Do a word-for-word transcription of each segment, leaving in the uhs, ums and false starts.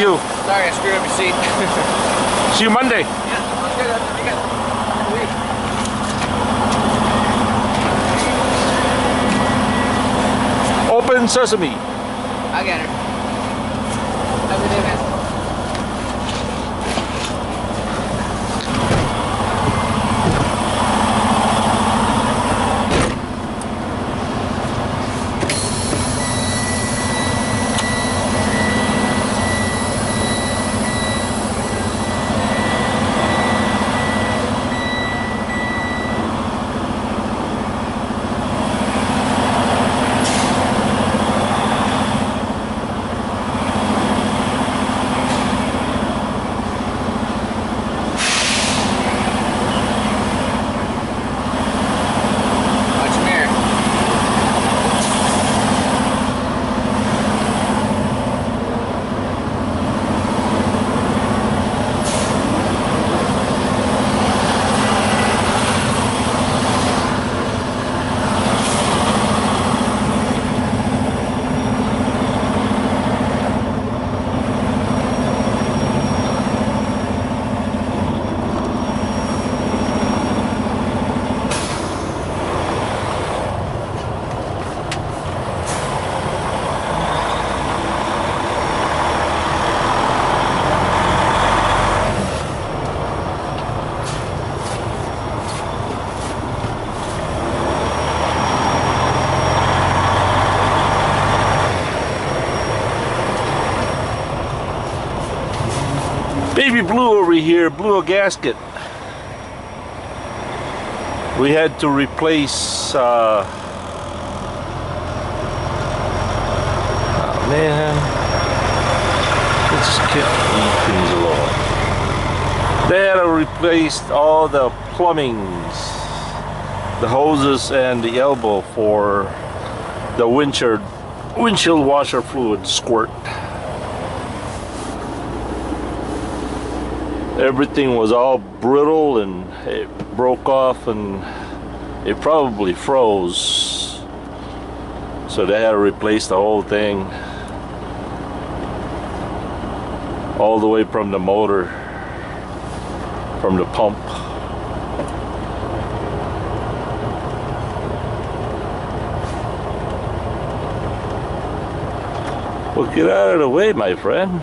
you. Sorry, I screwed up your seat. See you Monday. Yeah, sounds good. That's pretty good. Open sesame. I got her. Have a good day, man. Baby Blue over here blew a gasket. We had to replace, uh, oh man, let's keep things along. They had to replace all the plumbings, the hoses and the elbow for the windshield, windshield washer fluid squirt. Everything was all brittle and it broke off and it probably froze. So they had to replace the whole thing. All the way from the motor, from the pump. Well, get out of the way, my friend.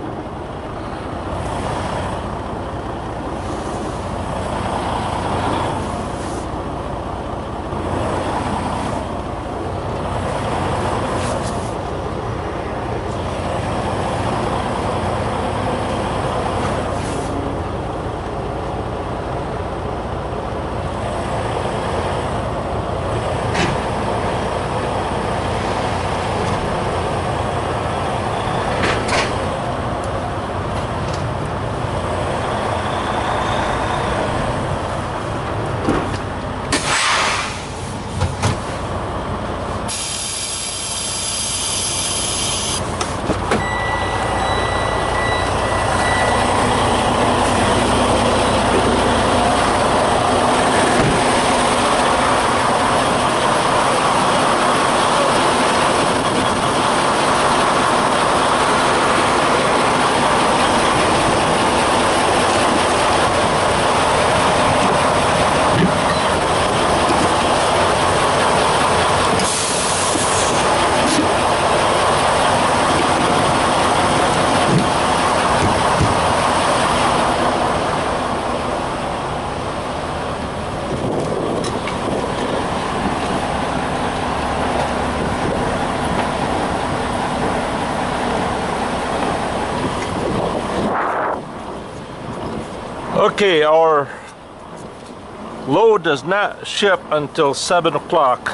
Okay, our load does not ship until seven o'clock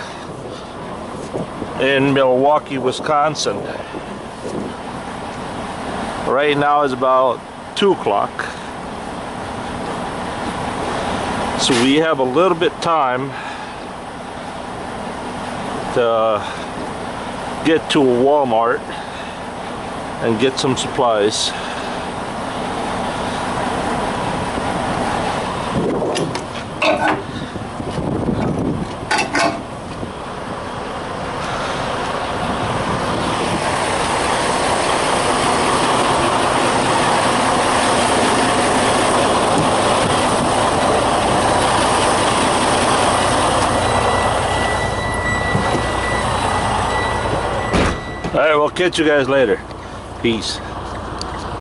in Milwaukee, Wisconsin. Right now is about two o'clock. So we have a little bit time to get to a Walmart and get some supplies. All right, we'll catch you guys later. Peace.